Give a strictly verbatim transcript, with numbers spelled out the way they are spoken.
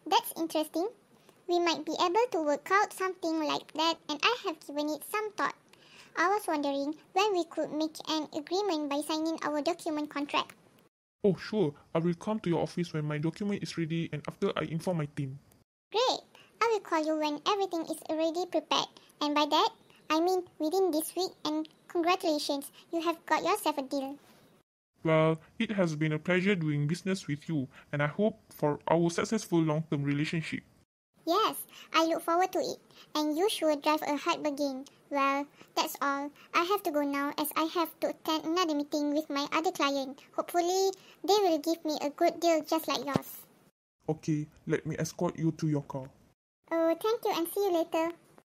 That's interesting. We might be able to work out something like that, and I have given it some thought. I was wondering when we could make an agreement by signing our document contract. Oh, sure. I will come to your office when my document is ready and after I inform my team. Great! I will call you when everything is already prepared. And by that, I mean within this week, and congratulations, you have got yourself a deal. Well, it has been a pleasure doing business with you, and I hope for our successful long-term relationship. Yes, I look forward to it. And you should drive a hard bargain. Well, that's all. I have to go now as I have to attend another meeting with my other client. Hopefully, they will give me a good deal just like yours. Okay, let me escort you to your car. Oh, thank you and see you later.